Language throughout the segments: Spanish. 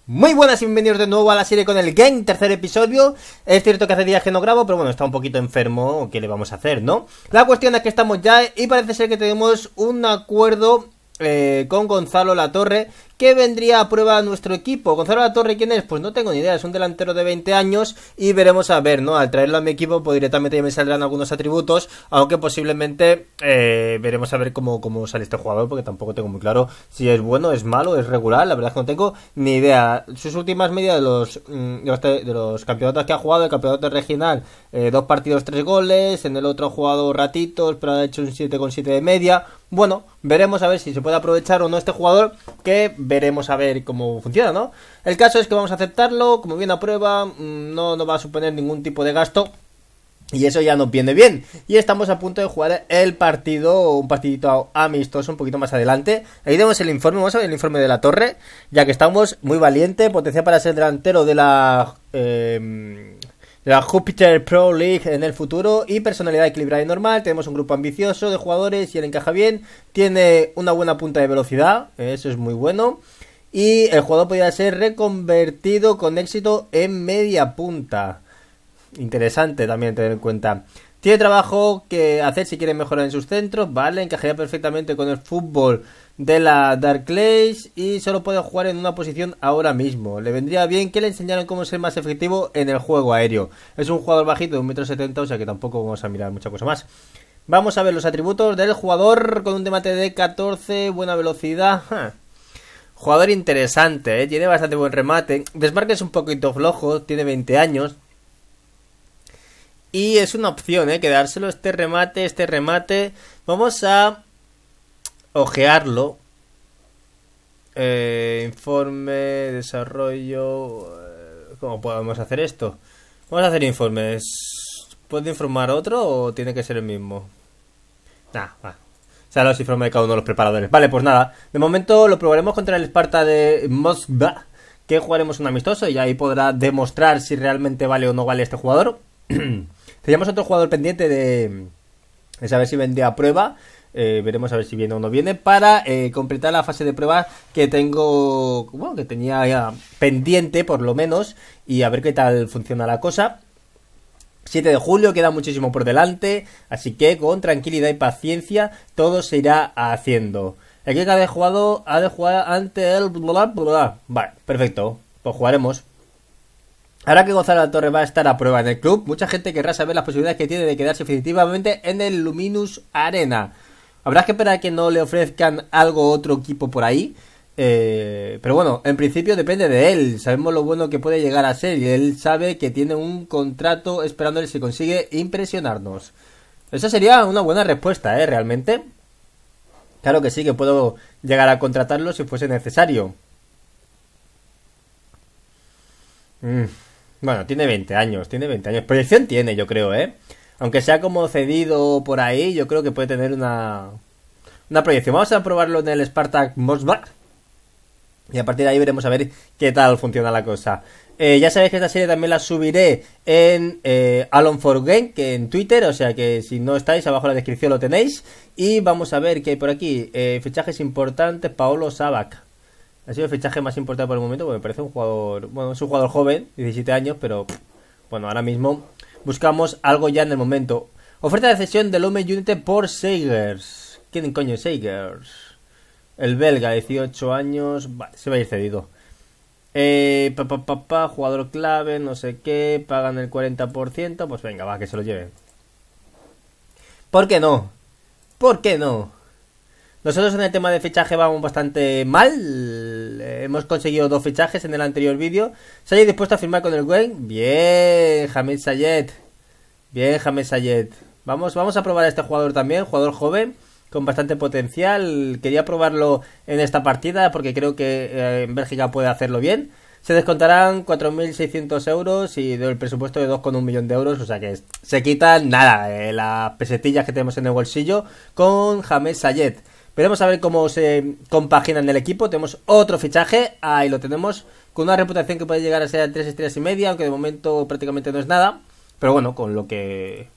Muy buenas y bienvenidos de nuevo a la serie con el Game, tercer episodio. Es cierto que hace días que no grabo, pero bueno, está un poquito enfermo, ¿qué le vamos a hacer, no? La cuestión es que estamos ya y parece ser que tenemos un acuerdo con Gonzalo Latorre, que vendría a prueba a nuestro equipo. Gonzalo Latorre, ¿quién es? Pues no tengo ni idea, es un delantero de 20 años y veremos a ver, ¿no? Al traerlo a mi equipo, pues directamente ya me saldrán algunos atributos, aunque posiblemente veremos a ver cómo sale este jugador, porque tampoco tengo muy claro si es bueno, es malo, es regular, la verdad es que no tengo ni idea. Sus últimas medidas de los campeonatos que ha jugado, el campeonato regional, 2 partidos, 3 goles, en el otro ha jugado ratitos, pero ha hecho un 7,7 de media. Bueno, veremos a ver si se puede aprovechar o no este jugador, que veremos a ver cómo funciona, ¿no? El caso es que vamos a aceptarlo, como viene a prueba, no va a suponer ningún tipo de gasto, y eso ya nos viene bien. Y estamos a punto de jugar el partido, un partidito amistoso un poquito más adelante. Ahí tenemos el informe, vamos a ver el informe de la torre, ya que estamos muy valiente, potencial para ser delantero de la Jupiter Pro League en el futuro y personalidad equilibrada y normal. Tenemos un grupo ambicioso de jugadores y él encaja bien. Tiene una buena punta de velocidad, eso es muy bueno. Y el jugador podría ser reconvertido con éxito en media punta. Interesante también tener en cuenta. Tiene trabajo que hacer si quiere mejorar en sus centros, vale, encajaría perfectamente con el fútbol de la Dark Lace y solo puede jugar en una posición ahora mismo. Le vendría bien que le enseñaran cómo ser más efectivo en el juego aéreo. Es un jugador bajito de 1,70 m, o sea que tampoco vamos a mirar mucha cosa más. Vamos a ver los atributos del jugador con un demate de 14, buena velocidad. Jugador interesante, tiene bastante buen remate. Desmarque es un poquito flojo, tiene 20 años. Y es una opción, quedárselo este remate. Vamos a ojearlo. Informe, desarrollo. ¿Cómo podemos hacer esto? Vamos a hacer informes. ¿Puede informar otro o tiene que ser el mismo? Va. O sea, los informes de cada uno de los preparadores. Vale, pues nada. De momento lo probaremos contra el Sparta de Moskva, que jugaremos un amistoso y ahí podrá demostrar si realmente vale o no vale este jugador. Teníamos otro jugador pendiente de saber si vendría a prueba. Veremos a ver si viene o no viene para completar la fase de prueba que tengo, bueno, que tenía ya pendiente por lo menos, y a ver qué tal funciona la cosa. 7 de julio, queda muchísimo por delante, así que con tranquilidad y paciencia todo se irá haciendo. El que ha de jugar ante el Vale, perfecto, pues jugaremos. Ahora que Gonzalo Latorre va a estar a prueba en el club, mucha gente querrá saber las posibilidades que tiene de quedarse definitivamente en el Luminous Arena. Habrá que esperar a que no le ofrezcan algo otro equipo por ahí. Pero bueno, en principio depende de él. Sabemos lo bueno que puede llegar a ser y él sabe que tiene un contrato esperándole si consigue impresionarnos. Esa sería una buena respuesta, realmente. Claro que sí, que puedo llegar a contratarlo si fuese necesario. Bueno, tiene 20 años. Proyección tiene, yo creo, Aunque sea como cedido por ahí, yo creo que puede tener una proyección. Vamos a probarlo en el Spartak Moskva. Y a partir de ahí veremos a ver qué tal funciona la cosa. Ya sabéis que esta serie también la subiré en Alone for Game, que en Twitter, o sea que si no estáis, abajo en la descripción lo tenéis. Y vamos a ver qué hay por aquí. Fichajes importantes, Paolo Sabac. Ha sido el fichaje más importante por el momento, porque me parece un jugador... Bueno, es un jugador joven, 17 años, pero... Bueno, ahora mismo buscamos algo ya en el momento. Oferta de cesión del Home United por Seigers. ¿Quién coño es Seigers? El belga, 18 años... Vale, se va a ir cedido. Jugador clave, no sé qué... Pagan el 40%... Pues venga, va, que se lo lleven. ¿Por qué no? Nosotros en el tema de fichaje vamos bastante mal. Hemos conseguido 2 fichajes en el anterior vídeo. ¿Se dispuesto a firmar con el Wayne? Bien, Hamed Sayed. Vamos a probar a este jugador también. Jugador joven, con bastante potencial. Quería probarlo en esta partida porque creo que en Bélgica puede hacerlo bien. Se descontarán 4.600 euros y del presupuesto de 2,1 millón de euros. O sea que se quitan nada, las pesetillas que tenemos en el bolsillo con Hamed Sayed. Veremos a ver cómo se compagina en el equipo. Tenemos otro fichaje. Ahí lo tenemos. Con una reputación que puede llegar a ser 3 estrellas y media. Aunque de momento prácticamente no es nada. Pero bueno, con lo que...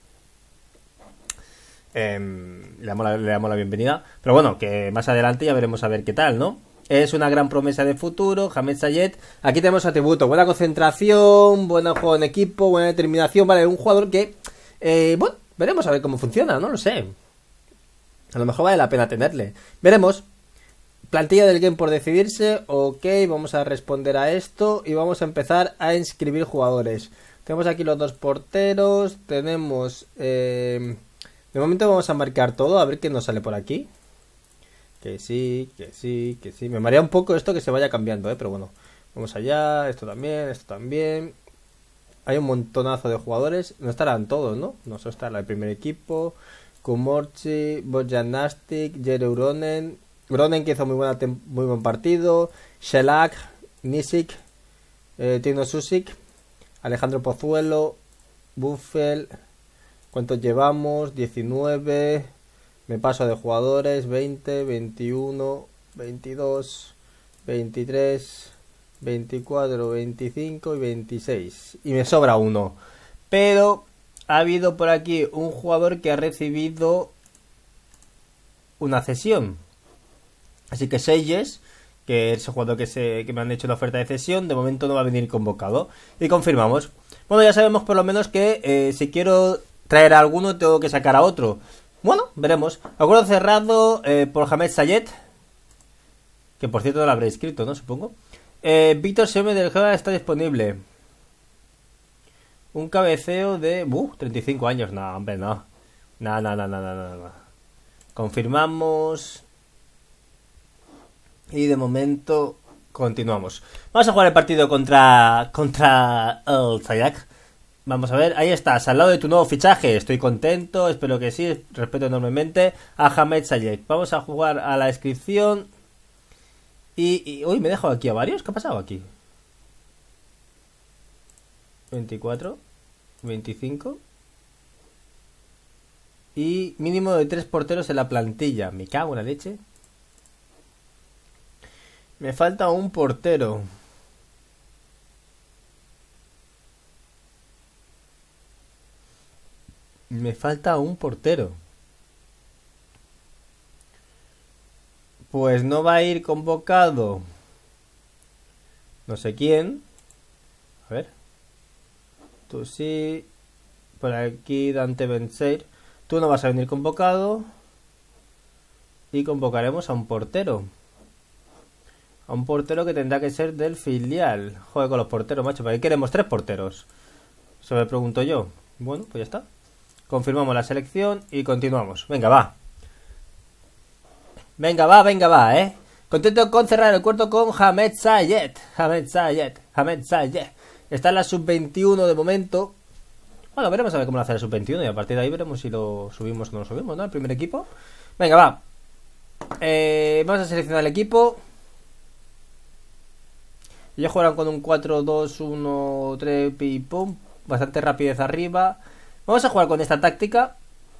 le damos la bienvenida. Pero bueno, que más adelante ya veremos a ver qué tal, ¿no? Es una gran promesa de futuro, Hamed Sayed. Aquí tenemos atributos, buena concentración, buen juego en equipo, buena determinación, vale, un jugador que, bueno, veremos a ver cómo funciona, no lo sé. A lo mejor vale la pena tenerle. Veremos. Plantilla del game por decidirse, ok, vamos a responder a esto y vamos a empezar a inscribir jugadores. Tenemos aquí los dos porteros, tenemos, de momento vamos a marcar todo, a ver qué nos sale por aquí. Que sí, que sí, que sí. Me marea un poco esto que se vaya cambiando, pero bueno. Vamos allá, esto también, esto también. Hay un montonazo de jugadores. No estarán todos, ¿no? No, solo está el primer equipo. Kumorchi, Bojanastic, Jere Uronen. Uronen que hizo muy buen partido. Shelak, Nisik, Tino Susik, Alejandro Pozuelo, Buffel. ¿Cuántos llevamos? 19... Me paso de jugadores, 20, 21, 22, 23, 24, 25 y 26. Y me sobra uno. Pero ha habido por aquí un jugador que ha recibido una cesión. Así que Seyes, que es el jugador que me han hecho la oferta de cesión, de momento no va a venir convocado. Y confirmamos. Bueno, ya sabemos por lo menos que si quiero traer a alguno tengo que sacar a otro. Bueno, veremos. Acuerdo cerrado por Hamed Sayed. Que por cierto no lo habré escrito, ¿no? Supongo. Víctor Siome del Geva está disponible. Un cabeceo de... 35 años. No, hombre, no. No. Confirmamos. Y de momento continuamos. Vamos a jugar el partido contra el Zayak. Vamos a ver, ahí estás, al lado de tu nuevo fichaje. Estoy contento, espero que sí, respeto enormemente a Hamed Sayed. Vamos a jugar a la inscripción. Uy, me he dejado aquí a varios. ¿Qué ha pasado aquí? 24, 25. Y mínimo de 3 porteros en la plantilla. Me cago en la leche. Me falta un portero. Me falta un portero. Pues no va a ir convocado. No sé quién. A ver. Tú sí. Por aquí Dante Benseir. Tú no vas a venir convocado. Y convocaremos a un portero. A un portero que tendrá que ser del filial. Joder con los porteros, macho. ¿Para qué queremos 3 porteros? Eso me pregunto yo. Bueno, pues ya está. Confirmamos la selección y continuamos. Venga, va. Venga, va, Contento con cerrar el cuarto con Hamed Sayed. Está en la sub-21 de momento. Bueno, veremos a ver cómo lo hace la sub-21 y a partir de ahí veremos si lo subimos o no lo subimos, ¿no? El primer equipo. Venga, va. Vamos a seleccionar el equipo. Ellos jugarán con un 4-2-1-3 pi pum. Bastante rapidez arriba. Vamos a jugar con esta táctica.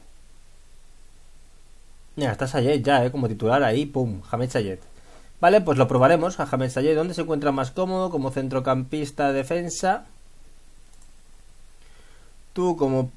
Mira, está Sayed ya, como titular ahí, pum, Hamed Sayed. Vale, pues lo probaremos a Hamed Sayed. ¿Dónde se encuentra más cómodo? Como centrocampista, defensa. Tú como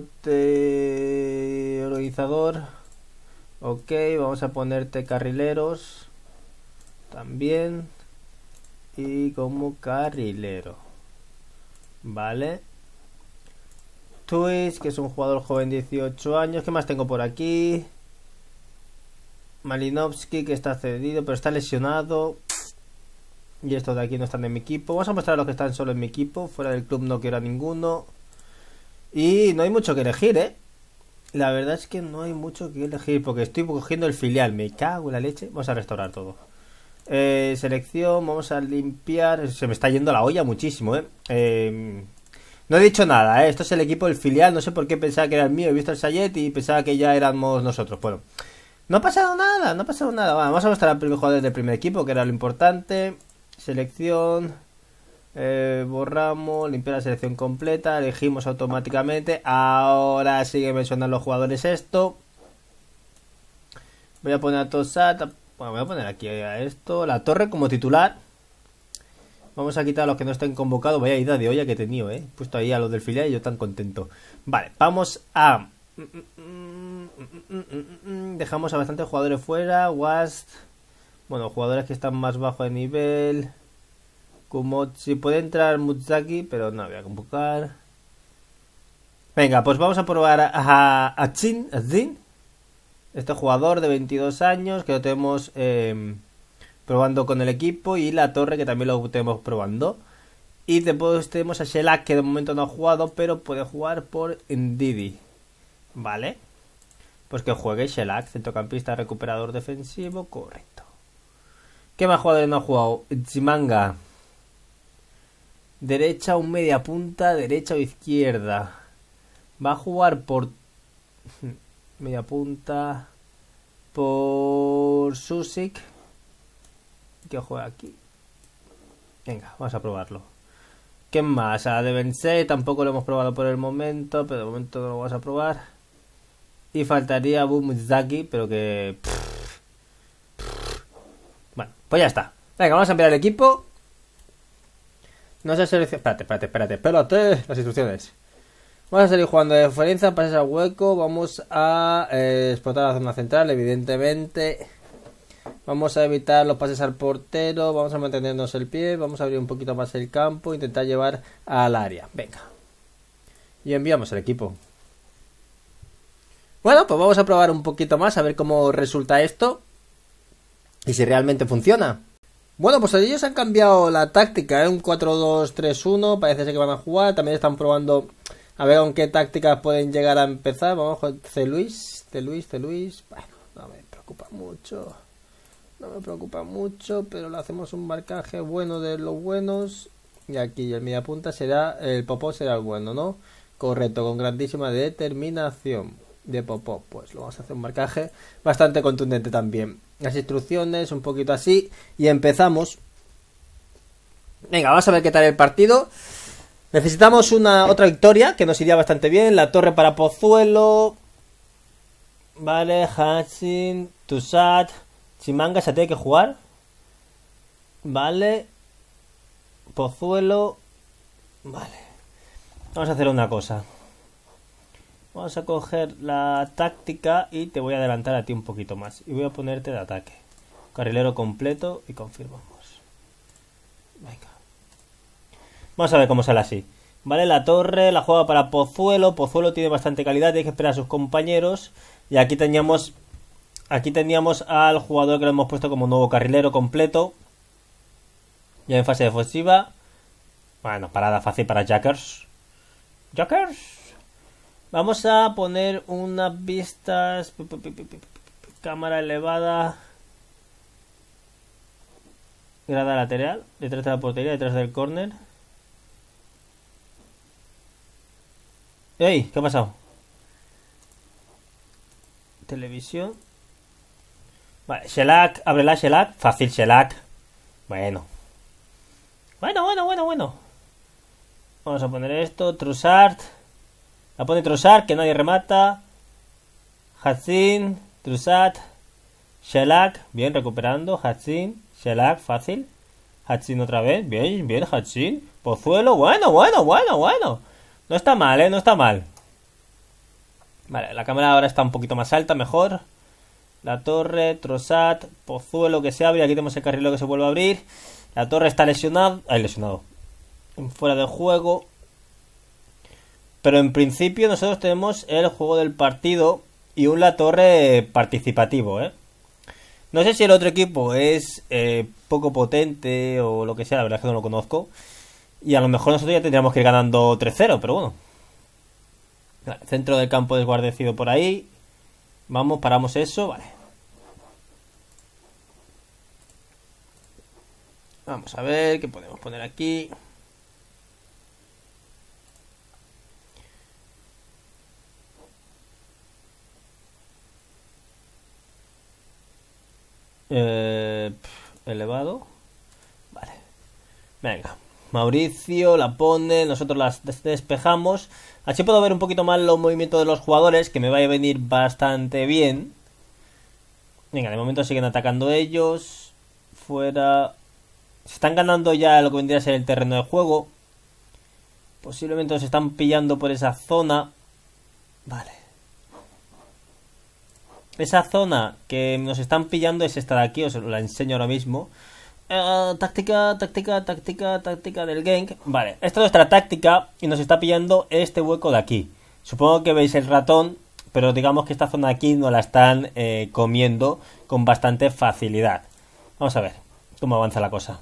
pivote organizador. Ok, vamos a ponerte carrileros. También. Y como carrilero. Vale. Twist, que es un jugador joven, 18 años. ¿Qué más tengo por aquí? Malinovsky, que está cedido, pero está lesionado. Y estos de aquí no están en mi equipo. Vamos a mostrar a los que están solo en mi equipo. Fuera del club no quiero a ninguno. Y no hay mucho que elegir, La verdad es que no hay mucho que elegir, porque estoy cogiendo el filial. Me cago en la leche. Vamos a restaurar todo. Selección, vamos a limpiar. Se me está yendo la olla muchísimo, No he dicho nada, Esto es el equipo del filial. No sé por qué pensaba que era el mío. He visto el Sayed y pensaba que ya éramos nosotros. Bueno, no ha pasado nada, Bueno, vamos a mostrar al primer jugador del primer equipo, que era lo importante. Selección. Borramos, limpiar la selección completa. Elegimos automáticamente. Ahora sigue mencionando los jugadores esto. Voy a poner a Tosat. Bueno, voy a poner aquí a esto. La Torre como titular. Vamos a quitar a los que no estén convocados. Vaya idea de olla que he tenido, He puesto ahí a los del filial y yo tan contento. Vale, vamos a... Dejamos a bastantes jugadores fuera. Wast, Bueno, jugadores que están más bajo de nivel. Kumochi. Puede entrar Mutsaki, pero no voy a convocar. Venga, pues vamos a probar a Jin. Este jugador de 22 años que lo tenemos probando con el equipo. Y la torre que también lo tenemos probando. Y después tenemos a Shellac que de momento no ha jugado, pero puede jugar por Ndidi. Vale. Pues que juegue Shellac, centrocampista recuperador defensivo, correcto. ¿Qué más jugadores no ha jugado? Chimanga. Derecha o media punta, derecha o izquierda. Va a jugar por media punta por Susik. Que juega aquí. Venga, vamos a probarlo. ¿Qué más? A Devensei tampoco lo hemos probado por el momento, pero de momento no lo vamos a probar. Y faltaría Bumuzaki, pero que... Bueno, pues ya está. Venga, vamos a enviar el equipo. No sé seleccionar... Espérate. Las instrucciones. Vamos a salir jugando de referencia, pases al hueco. Vamos a explotar la zona central, evidentemente. Vamos a evitar los pases al portero. Vamos a mantenernos el pie. Vamos a abrir un poquito más el campo. Intentar llevar al área. Venga. Y enviamos el equipo. Bueno, pues vamos a probar un poquito más. A ver cómo resulta esto. Y si realmente funciona. Bueno, pues ellos han cambiado la táctica. Un 4-2-3-1. Parece ser que van a jugar. También están probando a ver con qué tácticas pueden llegar a empezar. Vamos con C. Luis. Bueno, no me preocupa mucho. Pero le hacemos un marcaje bueno de los buenos. Y aquí el mediapunta será, el Popó será el bueno, ¿no? Correcto, con grandísima determinación de Popó. Pues lo vamos a hacer un marcaje bastante contundente también. Las instrucciones, un poquito así. Y empezamos. Venga, vamos a ver qué tal el partido. Necesitamos otra victoria, que nos iría bastante bien. La torre para Pozuelo. Vale, Hatsin, Tusat. Chimanga se tiene que jugar. Vale. Pozuelo. Vale. Vamos a hacer una cosa. Vamos a coger la táctica y te voy a adelantar a ti un poquito más. Y voy a ponerte de ataque. Carrilero completo y confirmamos. Venga. Vamos a ver cómo sale así. Vale, la torre la juega para Pozuelo. Pozuelo tiene bastante calidad, tiene que esperar a sus compañeros. Y aquí teníamos al jugador que lo hemos puesto como nuevo carrilero completo. Ya en fase defensiva. Bueno, parada fácil para Jackers. Vamos a poner unas vistas. Cámara elevada. Grada lateral. Detrás de la portería, detrás del córner. ¡Ey! ¿Qué ha pasado? Televisión. Vale, Shellac, ábrela Shellac. Fácil Shellac. Bueno. Vamos a poner esto. Trussard. La pone Trussard, que nadie remata. Hatsin. Trussard. Shellac. Bien, recuperando. Hatsin. Shellac, fácil. Hatsin otra vez. Bien, Hatsin. Pozuelo. Bueno. No está mal, no está mal. Vale, la cámara ahora está un poquito más alta, mejor. La torre, Trossard, Pozuelo que se abre. Aquí tenemos el carrilero que se vuelve a abrir. La torre está lesionado. Fuera de juego. Pero en principio nosotros tenemos el juego del partido y un La Torre participativo, ¿eh? No sé si el otro equipo es poco potente o lo que sea, la verdad es que no lo conozco. Y a lo mejor nosotros ya tendríamos que ir ganando 3-0, pero bueno. Centro del campo desguardecido por ahí. Vamos, paramos eso, vale. Vamos a ver qué podemos poner aquí. Elevado. Vale. Venga. Mauricio la pone. Nosotros las despejamos. Así puedo ver un poquito más los movimientos de los jugadores, que me va a venir bastante bien. Venga, de momento siguen atacando ellos. Fuera. Se están ganando ya lo que vendría a ser el terreno de juego. Posiblemente nos están pillando por esa zona. Vale. esa zona que nos están pillando es esta de aquí, os la enseño ahora mismo. Táctica del gank. Vale, esta es nuestra táctica y nos está pillando este hueco de aquí. Supongo que veis el ratón, pero digamos que esta zona de aquí nos la están comiendo con bastante facilidad. Vamos a ver cómo avanza la cosa.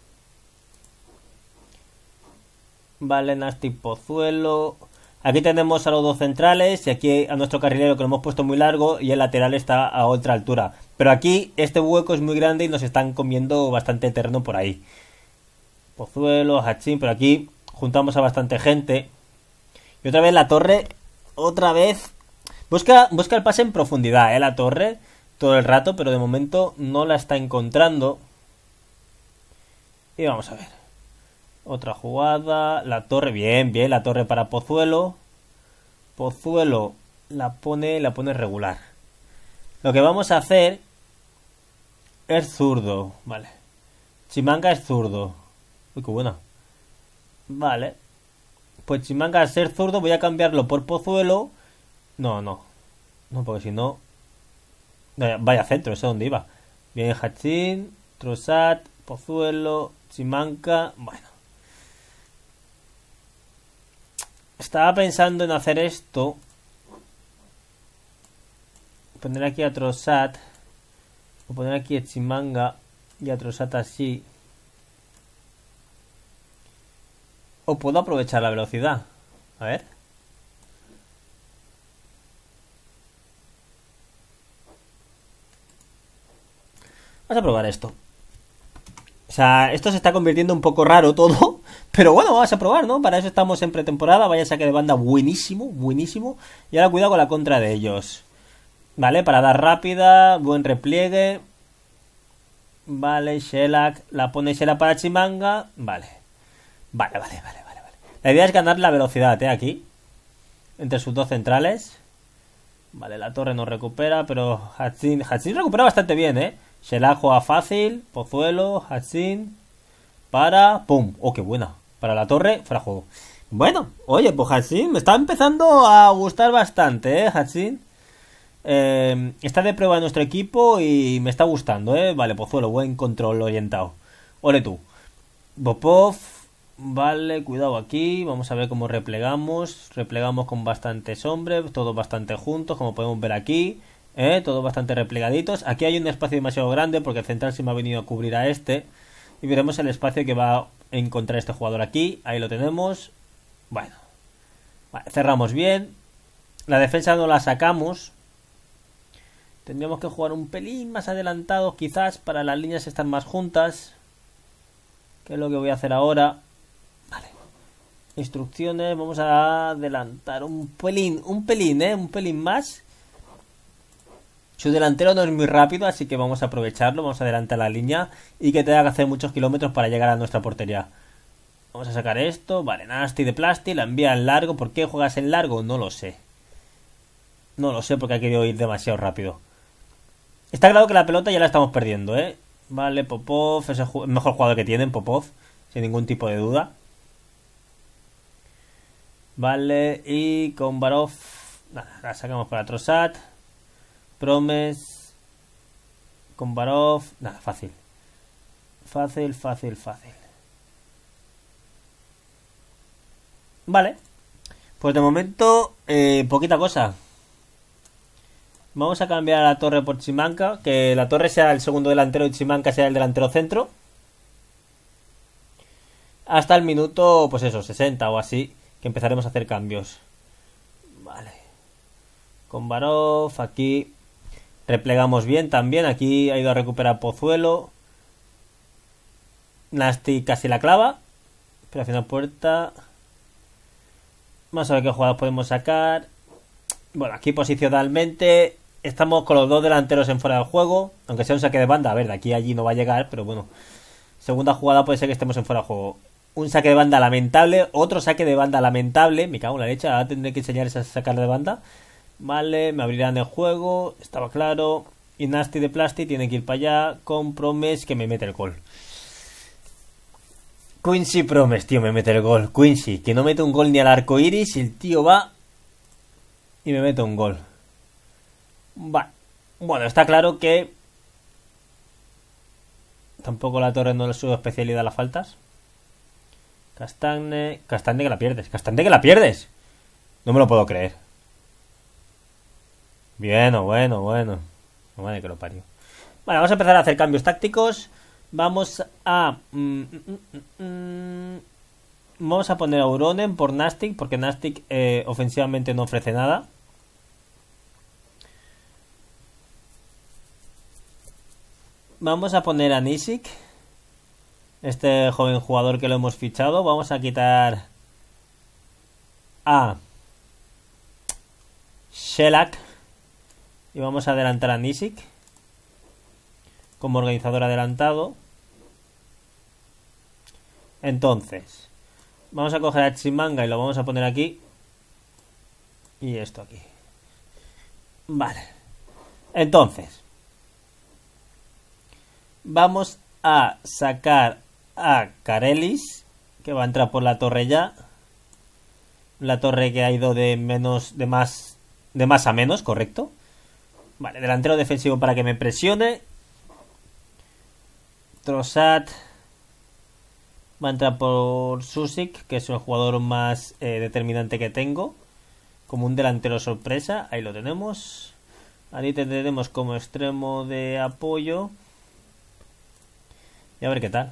Vale, Nasty Pozuelo. Aquí tenemos a los dos centrales y aquí a nuestro carrilero que lo hemos puesto muy largo y el lateral está a otra altura. Pero aquí este hueco es muy grande y nos están comiendo bastante terreno por ahí. Pozuelo, Hachín, pero aquí juntamos a bastante gente. Y otra vez la torre, otra vez. Busca el pase en profundidad, la torre, todo el rato, pero de momento no la está encontrando. Y vamos a ver. Otra jugada, la torre, bien, la torre para Pozuelo. Pozuelo la pone regular. Lo que vamos a hacer es zurdo, vale. Chimanga es zurdo. Uy, qué buena. Vale. Pues Chimanga al ser zurdo voy a cambiarlo por Pozuelo. No, porque si no... Vaya centro, ese es donde iba. Bien, Hachín, Trossard, Pozuelo, Chimanga, bueno. Estaba pensando en hacer esto. Poner aquí a Trossard. O poner aquí a Chimanga y a Trossard así. O puedo aprovechar la velocidad. A ver. Vamos a probar esto. O sea, esto se está convirtiendo un poco raro todo. Pero bueno, vamos a probar, ¿no? Para eso estamos en pretemporada. Vaya saque de banda buenísimo, buenísimo. Y ahora cuidado con la contra de ellos. Vale, para dar rápida. Buen repliegue. Vale, Shellac. La pone Shellac para Chimanga. Vale. Vale. La idea es ganar la velocidad, aquí. Entre sus dos centrales. Vale, la torre no recupera, pero Hachín recupera bastante bien, Shellac juega fácil. Pozuelo, Hachín. Para... ¡Pum! ¡Oh, qué buena! Para la torre, fuera juego. Bueno, oye, pues Hachín me está empezando a gustar bastante, Hachín. Está de prueba en nuestro equipo y me está gustando, Vale, Pozuelo, buen control orientado. Ole tú. Popov. Vale, cuidado aquí. Vamos a ver cómo replegamos. Replegamos con bastantes hombres, todos bastante juntos, como podemos ver aquí. Todos bastante replegaditos. Aquí hay un espacio demasiado grande porque el central se me ha venido a cubrir a este. Y veremos el espacio que va a encontrar este jugador aquí. Ahí lo tenemos. Bueno. Vale, cerramos bien. La defensa no la sacamos. Tendríamos que jugar un pelín más adelantado quizás para las líneas estar más juntas. Que es lo que voy a hacer ahora. Vale. Instrucciones. Vamos a adelantar un pelín más. Su delantero no es muy rápido, así que vamos a aprovecharlo. Vamos a adelantar la línea y que tenga que hacer muchos kilómetros para llegar a nuestra portería. Vamos a sacar esto. Vale, Nasty de Plasti, la envía en largo. ¿Por qué juegas en largo? No lo sé. No lo sé porque ha querido ir demasiado rápido. Está claro que la pelota ya la estamos perdiendo, Vale, Popov es el mejor jugador que tienen, Popov, sin ningún tipo de duda. Vale, y con Barov, nada, la sacamos para Trossard. Promes. Con Barov. Nada, fácil. Fácil. Vale. Pues de momento, poquita cosa. Vamos a cambiar a la torre por Chimanga. Que la torre sea el segundo delantero y Chimanga sea el delantero centro. Hasta el minuto, pues eso, 60 o así. Que empezaremos a hacer cambios. Vale. Con Barov, aquí... Replegamos bien también. Aquí ha ido a recuperar Pozuelo. Nasty casi la clava. Pero al final puerta. Vamos a ver qué jugadas podemos sacar. Bueno, aquí posicionalmente estamos con los dos delanteros en fuera del juego. Aunque sea un saque de banda. A ver, de aquí a allí no va a llegar. Pero bueno. Segunda jugada puede ser que estemos en fuera de juego. Un saque de banda lamentable. Otro saque de banda lamentable. Me cago en la leche. Ahora tendré que enseñar esa sacar de banda. Vale, me abrirán el juego. Estaba claro. Y Nasty de Plasti tiene que ir para allá. Con Promes que me mete el gol. Quincy Promes, tío, me mete el gol. Quincy, que no mete un gol ni al arco iris. Y el tío va y me mete un gol. Va. Bueno, está claro que tampoco la torre no es su especialidad las faltas. Castagne. Castagne que la pierdes. Castagne que la pierdes. No me lo puedo creer. Bien, bueno. No vale que lo parió. Vale, vamos a empezar a hacer cambios tácticos. Vamos a... vamos a poner a Uronen por Nastic, porque Nastic ofensivamente no ofrece nada. Vamos a poner a Nisik, este joven jugador que lo hemos fichado. Vamos a quitar a Shellac y vamos a adelantar a Nisik como organizador adelantado. Entonces vamos a coger a Chimanga y lo vamos a poner aquí y esto aquí. Vale, entonces vamos a sacar a Karelis, que va a entrar por la torre ya. La torre que ha ido de más a menos, correcto. Vale, delantero defensivo para que me presione. Trossard va a entrar por Susik, que es el jugador más determinante que tengo. Como un delantero sorpresa, ahí lo tenemos. Ahí tendremos como extremo de apoyo. Y a ver qué tal.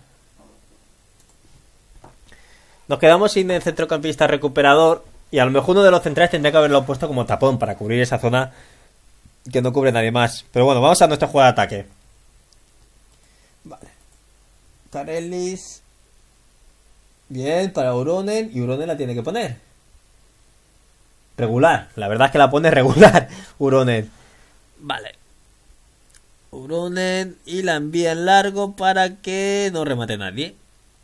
Nos quedamos sin el centrocampista recuperador. Y a lo mejor uno de los centrales tendría que haberlo puesto como tapón para cubrir esa zona que no cubre nadie más. Pero bueno, vamos a nuestra jugada de ataque. Vale. Karelis. Bien, para Uronen. Y Uronen la tiene que poner regular. La verdad es que la pone regular Uronen. Vale. Uronen y la envía en largo para que no remate nadie.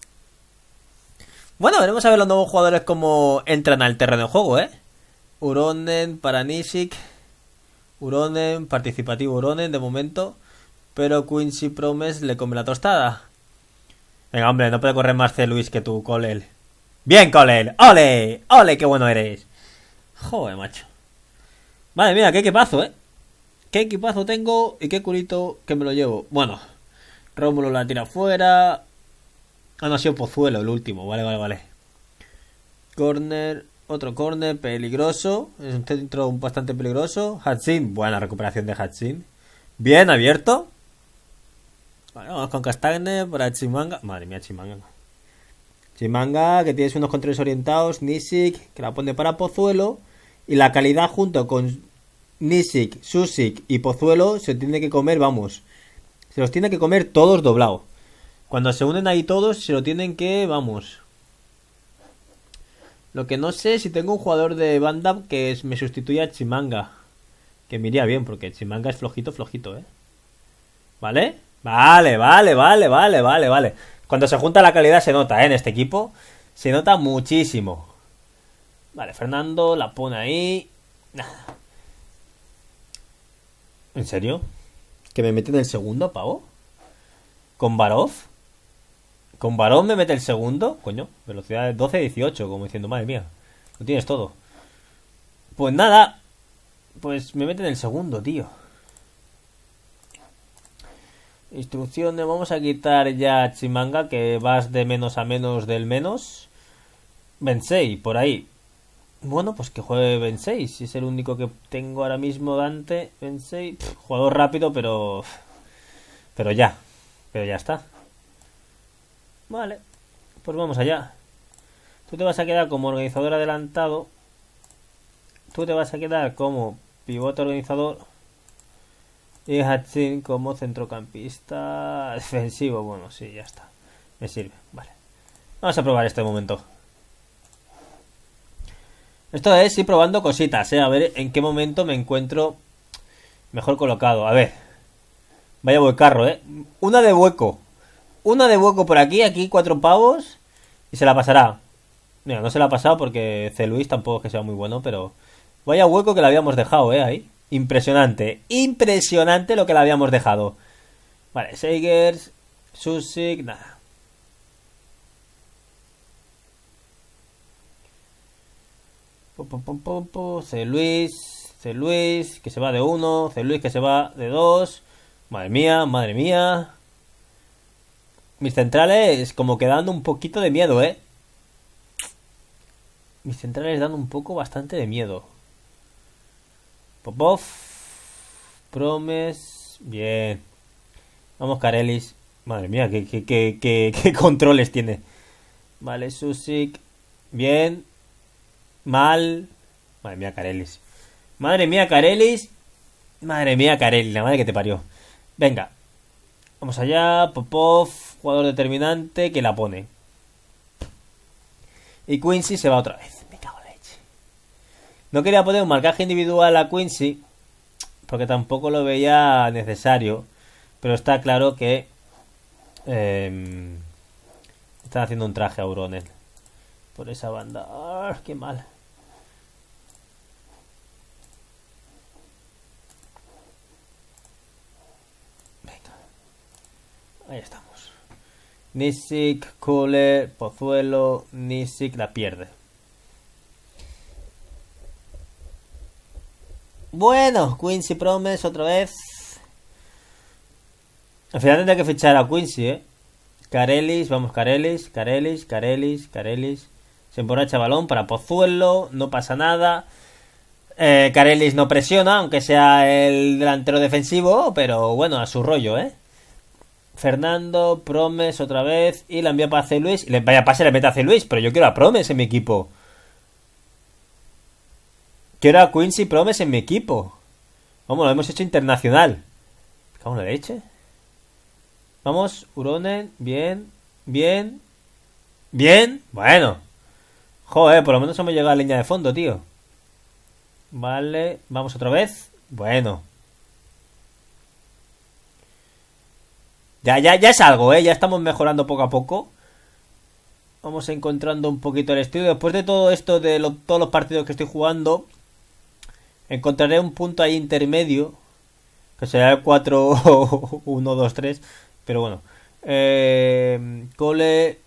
Bueno, veremos a ver los nuevos jugadores cómo entran al terreno de juego, Uronen para Nisik. Uronen, participativo Uronen de momento. Pero Quincy Promes le come la tostada. Venga, hombre, no puede correr más C. Luis que tú, Colel. Bien, Colel. ¡Ole! ¡Ole, qué bueno eres! Joder, macho. Madre mía, qué equipazo, qué equipazo tengo y qué culito que me lo llevo. Bueno, Rómulo la tira fuera. Ah, no, ha sido Pozuelo el último. Vale. Corner, otro corner peligroso. Es un centro bastante peligroso. Hatsin, buena recuperación de Hatsin. Bien abierto. Vale, vamos con Castagne para Chimanga. Madre mía, Chimanga. Chimanga, que tienes unos controles orientados. Nisik, que la pone para Pozuelo. Y la calidad junto con Nisik, Susik y Pozuelo se tiene que comer, vamos. Se los tiene que comer todos doblados. Cuando se unen ahí todos, se lo tienen que, vamos. Lo que no sé si tengo un jugador de banda que me sustituya a Chimanga. Que me iría bien, porque Chimanga es flojito, ¿Vale? Vale. Cuando se junta la calidad se nota, en este equipo. Se nota muchísimo. Vale, Fernando la pone ahí. ¿En serio? ¿Que me meten el segundo, pavo? ¿Con Barov? ¿Con Barov me mete el segundo? Coño, velocidad de 12-18, como diciendo, madre mía, lo tienes todo. Pues nada, pues me meten el segundo, tío. Instrucciones, vamos a quitar ya a Chimanga, que vas de menos a menos del menos. Bensei, por ahí. Bueno, pues que juegue Bensei, si es el único que tengo ahora mismo. Dante, Bensei, jugador rápido, pero ya está. Vale, pues vamos allá. Tú te vas a quedar como organizador adelantado. Tú te vas a quedar como pivote organizador. Y Hatsin como centrocampista defensivo. Bueno, sí, ya está. Me sirve, vale. Vamos a probar este momento. Esto es ir probando cositas, a ver en qué momento me encuentro mejor colocado. A ver. Vaya huecarro, Una de hueco por aquí 4 pavos. Y se la pasará. Mira, no se la ha pasado porque C. Luis tampoco es que sea muy bueno, pero vaya hueco que la habíamos dejado, ahí. Impresionante lo que la habíamos dejado. Vale, Seigers, Susik, nada. C. Luis, C. Luis, que se va de 1. C. Luis, que se va de 2. Madre mía, madre mía. Mis centrales como que dando un poquito de miedo, ¿eh? Mis centrales dando un poco bastante de miedo. Popov. Promes. Bien. Vamos, Karelis. Madre mía, qué controles tiene. Vale, Susik. Bien. Mal. Madre mía, Karelis. Madre mía, Karelis. Madre mía, Karelis. La madre que te parió. Venga. Vamos allá. Popov. Jugador determinante que la pone. Y Quincy se va otra vez. Me cago en la leche. No quería poner un marcaje individual a Quincy, porque tampoco lo veía necesario. Pero está claro que están haciendo un traje a Uronen por esa banda. ¡Ah, qué mal! Venga. Ahí estamos. Nisik, Cole, Pozuelo, Nisik la pierde. Bueno, Quincy Promes otra vez. Al final tendré que fichar a Quincy, Karelis, vamos, Karelis. Se emborracha balón para Pozuelo, no pasa nada. Karelis no presiona, aunque sea el delantero defensivo, pero bueno, a su rollo, Fernando, Promes otra vez. Y la envía para C. Luis. Y vaya pase le mete a C. Luis. Pero yo quiero a Promes en mi equipo. Quiero a Quincy Promes en mi equipo. Vamos, lo hemos hecho internacional. ¿Me cago en la leche? Vamos, Uronen. Bien. Bien. Bien. Bueno. Joder, por lo menos hemos llegado a la línea de fondo, tío. Vale. Vamos otra vez. Bueno. Ya es algo, ya estamos mejorando poco a poco. Vamos encontrando un poquito el estilo. Después de todo esto, de todos los partidos que estoy jugando, encontraré un punto ahí intermedio, que será el 4-1-2-3. Pero bueno. Cole,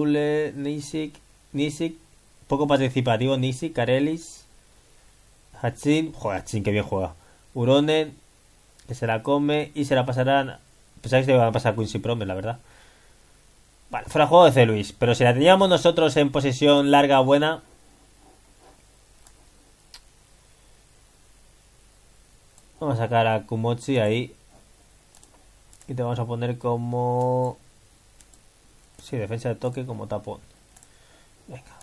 Nisik, poco participativo. Nisik, Karelis, Hatsin. Joder, Hatsin, que bien juega. Uronen, que se la come y se la pasarán. Pensaba que se iba a pasar Quincy Promes, la verdad. Vale, fuera juego de C. Luis. Pero si la teníamos nosotros en posesión larga, buena. Vamos a sacar a Kumochi ahí. Y te vamos a poner como... Sí, defensa de toque como tapón. Venga.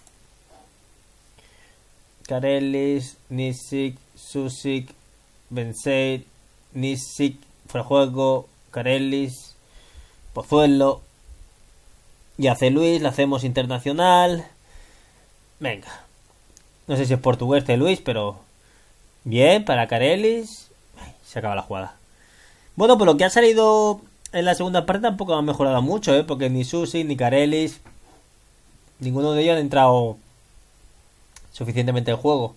Karelis, Nisik, Susik, Benseir, Nisik, fuera juego... Karelis, Pozuelo y a C. Luis, la hacemos internacional. Venga. No sé si es portugués C. Luis, pero bien, para Karelis. Se acaba la jugada. Bueno, pues lo que ha salido en la segunda parte tampoco ha mejorado mucho, porque ni Susi ni Karelis, ninguno de ellos han entrado suficientemente en juego.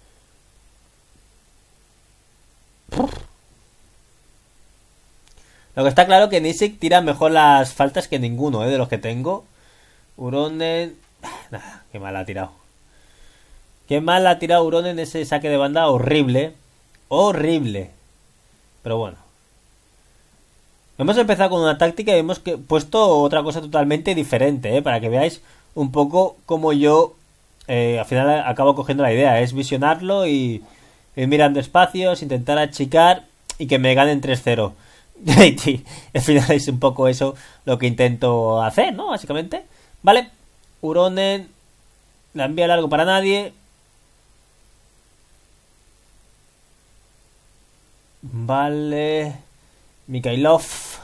Lo que está claro es que Nisik tira mejor las faltas que ninguno, de los que tengo. Uronen... Nada, qué mal ha tirado. Qué mal ha tirado Uronen ese saque de banda horrible. Horrible. Pero bueno. Hemos empezado con una táctica y hemos puesto otra cosa totalmente diferente, para que veáis un poco cómo yo al final acabo cogiendo la idea. Es visionarlo y ir mirando espacios, intentar achicar y que me ganen 3-0. Al final es un poco eso lo que intento hacer, ¿no? Básicamente. Vale. Uronen. La envía largo para nadie. Vale. Mikhailov.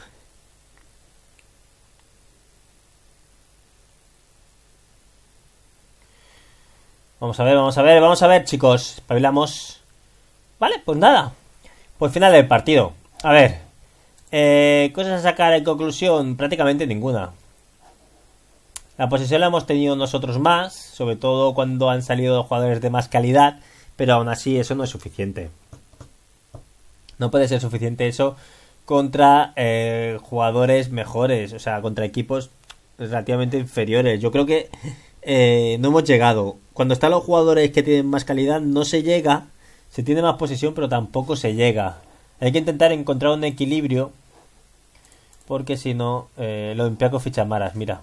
Vamos a ver, chicos. Espabilamos. Vale, pues nada. Pues final del partido. A ver. Cosas a sacar en conclusión, prácticamente ninguna. La posesión la hemos tenido nosotros más, sobre todo cuando han salido jugadores de más calidad, pero aún así eso no es suficiente. No puede ser suficiente eso contra jugadores mejores, o sea, contra equipos relativamente inferiores. Yo creo que no hemos llegado. Cuando están los jugadores que tienen más calidad no se llega, Se tiene más posesión, pero tampoco se llega. Hay que intentar encontrar un equilibrio, porque si no, lo Olympiacos ficha Maras, mira.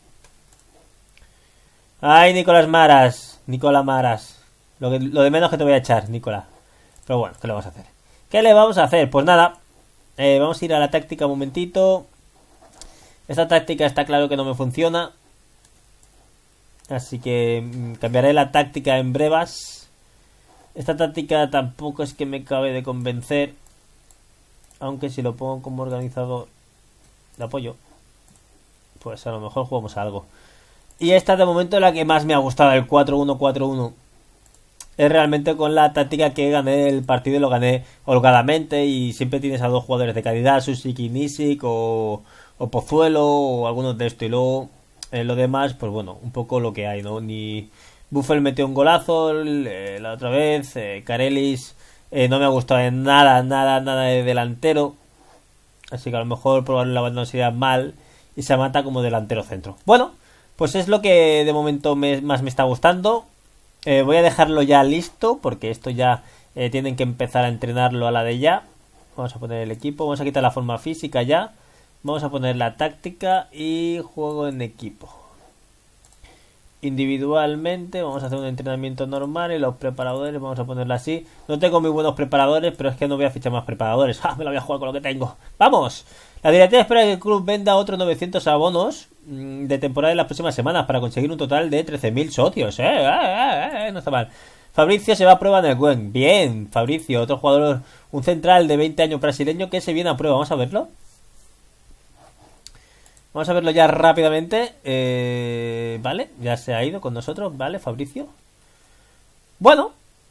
¡Ay, Nicolás Maras! Nicolás Maras. Lo de menos que te voy a echar, Nicolás. Pero bueno, ¿qué le vamos a hacer? ¿Qué le vamos a hacer? Pues nada, vamos a ir a la táctica un momentito. Esta táctica está claro que no me funciona. Así que cambiaré la táctica en brevas. Esta táctica tampoco es que me cabe de convencer. Aunque si lo pongo como organizador de apoyo, pues a lo mejor jugamos algo. Y esta de momento es la que más me ha gustado, el 4-1-4-1. Es realmente con la táctica que gané el partido y lo gané holgadamente. Y siempre tienes a dos jugadores de calidad, Susiki Nisic o Pozuelo o algunos de esto. Y luego lo demás, pues bueno, un poco lo que hay, ¿no? Ni Buffel metió un golazo la otra vez. Karelis no me ha gustado en nada de delantero. Así que a lo mejor probar la banda no sería mal. Y se mata como delantero centro. Bueno, pues es lo que de momento más me está gustando. Voy a dejarlo ya listo, porque esto ya tienen que empezar a entrenarlo a la de ya. Vamos a poner el equipo, vamos a quitar la forma física ya. Vamos a poner la táctica y juego en equipo. Individualmente vamos a hacer un entrenamiento normal y los preparadores vamos a ponerlo así. No tengo muy buenos preparadores, pero es que no voy a fichar más preparadores. ¡Ah! Me la voy a jugar con lo que tengo. ¡Vamos! La directiva espera que el club venda otros 900 abonos de temporada en las próximas semanas para conseguir un total de 13.000 socios. No está mal. Fabricio se va a prueba en el Gwen. Bien, Fabricio, otro jugador, un central de 20 años brasileño que se viene a prueba. Vamos a verlo. Vamos a verlo ya rápidamente. Vale, ya se ha ido con nosotros. Vale, Fabricio. Bueno.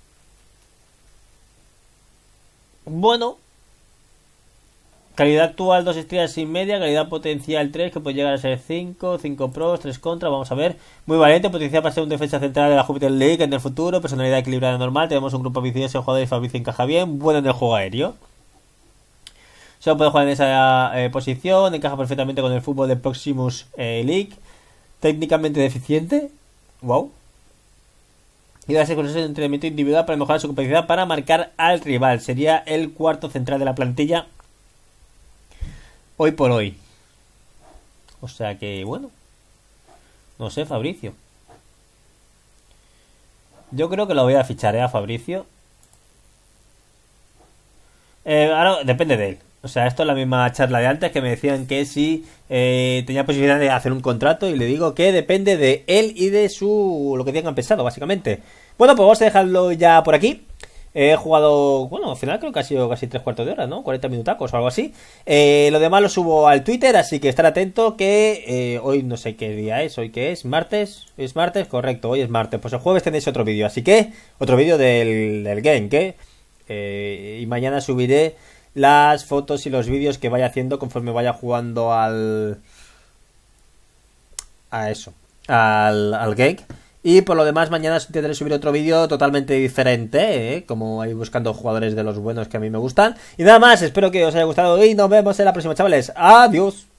Calidad actual 2 estrellas y media. Calidad potencial 3, que puede llegar a ser 5 pros, 3 contra. Vamos a ver. Muy valiente, potencial para ser un defensa central de la Jupiter League en el futuro. Personalidad equilibrada normal. Tenemos un grupo ambicioso de jugadores. Fabricio encaja bien. Bueno en el juego aéreo. Solo puede jugar en esa posición. Encaja perfectamente con el fútbol de Proximus League. Técnicamente deficiente. Wow. Y darse con ese entrenamiento individual para mejorar su capacidad para marcar al rival. Sería el cuarto central de la plantilla hoy por hoy. O sea que, bueno. No sé, Fabricio. Yo creo que lo voy a fichar, a Fabricio. Ahora depende de él. O sea, esto es la misma charla de antes, que me decían que si tenía posibilidad de hacer un contrato, y le digo que depende de él y de lo que tengan pensado, básicamente. Bueno, pues vamos a dejarlo ya por aquí. He jugado, bueno, al final creo que ha sido casi 3/4 de hora, ¿no? 40 minutacos o algo así. Lo demás lo subo al Twitter, así que estar atento que hoy no sé qué día es. ¿Hoy qué es? ¿Martes? ¿Es martes? Correcto, hoy es martes. Pues el jueves tenéis otro vídeo, así que otro vídeo del game, y mañana subiré las fotos y los vídeos que vaya haciendo conforme vaya jugando al game. Y por lo demás mañana intentaré subir otro vídeo totalmente diferente, como ahí buscando jugadores de los buenos que a mí me gustan. Y nada más, espero que os haya gustado y nos vemos en la próxima, chavales. Adiós.